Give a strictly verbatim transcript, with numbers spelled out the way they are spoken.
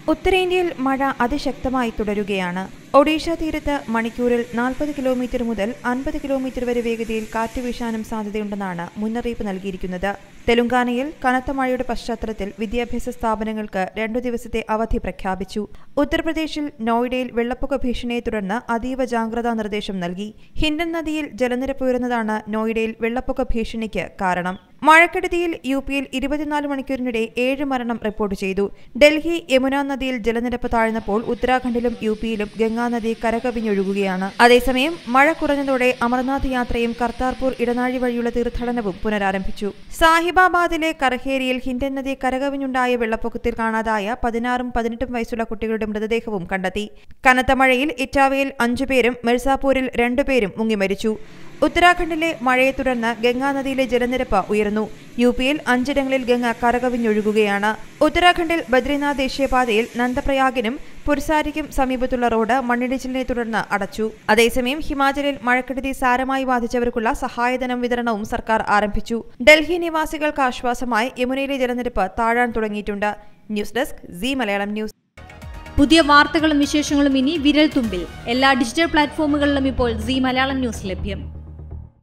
ഉത്തരേന്ത്യയിൽ മഴ അതിശക്തമായി തുടരുകയാണ്. ഒഡീഷ തീരത്ത് മണിക്കൂറിൽ നാൽപ്പത് കിലോമീറ്റർ മുതൽ അൻപത് കിലോമീറ്റർ വരെ വേഗതയിൽ കാറ്റ് വീശാനും സാധ്യതയുണ്ടെന്നാണ് മുന്നറിയിപ്പ് നൽകിയിരിക്കുന്നത്. തെലങ്കാനയിൽ കനത്ത മഴയുടെ പശ്ചാത്തലത്തിൽ വിദ്യാഭ്യാസ സ്ഥാപനങ്ങൾക്ക് രണ്ടു ദിവസത്തെ അവധി പ്രഖ്യാപിച്ചു. ഉത്തർപ്രദേശിൽ നോയിഡയിൽ വെള്ളപ്പൊക്ക ഭീഷണിയെ തുടർന്ന് അതീവ ജാഗ്രതാ നിർദ്ദേശം നൽകി. ഹിൻഡൻ നദിയിൽ ജലനിരപ്പ് ഉയർന്നതാണ് നോയിഡയിൽ വെള്ളപ്പൊക്ക ഭീഷണിക്ക് കാരണം. മഴക്കെടുതിയിൽ യു പിയിൽ ഇരുപത്തിനാല് മണിക്കൂറിനിടെ ഏഴ് മരണം റിപ്പോർട്ട് ചെയ്തു. ഡൽഹി യമുന നദിയിൽ ജലനിരപ്പ് താഴ്ന്നപ്പോൾ ഉത്തരാഖണ്ഡിലും യു പിയിലും ഗംഗാനദി കരകവിഞ്ഞൊഴുകുകയാണ്. അതേസമയം മഴ കുറഞ്ഞതോടെ അമർനാഥ് യാത്രയും കർത്താർപൂർ ഇടനാഴി വഴിയുള്ള തീർത്ഥാടനവും പുനരാരംഭിച്ചു. സാഹിബാബാദിലെ കർഹേരിയിൽ ഹിൻഡൻ നദി കരകവിഞ്ഞുണ്ടായ വെള്ളപ്പൊക്കത്തിൽ കാണാതായ പതിനാറും പതിനെട്ടും വയസ്സുള്ള കുട്ടികളുടെ മൃതദേഹവും കണ്ടെത്തി. കനത്ത മഴയിൽ ഇറ്റാവയിൽ അഞ്ചുപേരും മിർസാപൂരിൽ രണ്ടുപേരും മുങ്ങിമരിച്ചു. ഉത്തരാഖണ്ഡിലെ മഴയെ തുടർന്ന് ഗംഗാനദിയിലെ ജലനിരപ്പ് ഉയർന്നു. യു പിയിൽ അഞ്ചിടങ്ങളിൽ ഗംഗ കരകവിഞ്ഞൊഴുകുകയാണ്. ഉത്തരാഖണ്ഡിൽ ബദ്രിനാഥ് ദേശീയപാതയിൽ നന്ദപ്രയാഗിനും പുർസാരിക്കും സമീപത്തുള്ള റോഡ് മണ്ണിടിച്ചിലിനെ തുടർന്ന് അടച്ചു. അതേസമയം ഹിമാചലിൽ മഴക്കെടുതി സാരമായി ബാധിച്ചവർക്കുള്ള സഹായധനം വിതരണവും സർക്കാർ ആരംഭിച്ചു. ഡൽഹി നിവാസികൾക്ക് ആശ്വാസമായി യമുനയിലെ ജലനിരപ്പ് താഴാൻ തുടങ്ങിയിട്ടുണ്ട്. News desk Zee Malayalam news. പുതിയ വാർത്തകളും വിശേഷങ്ങളും ഇനി വിരൽ തുമ്പിൽ എല്ലാ ഡിജിറ്റൽ പ്ലാറ്റ്ഫോമുകളിലും ഇപ്പോൾ സീ മലയാളം ന്യൂസ് ലഭ്യം.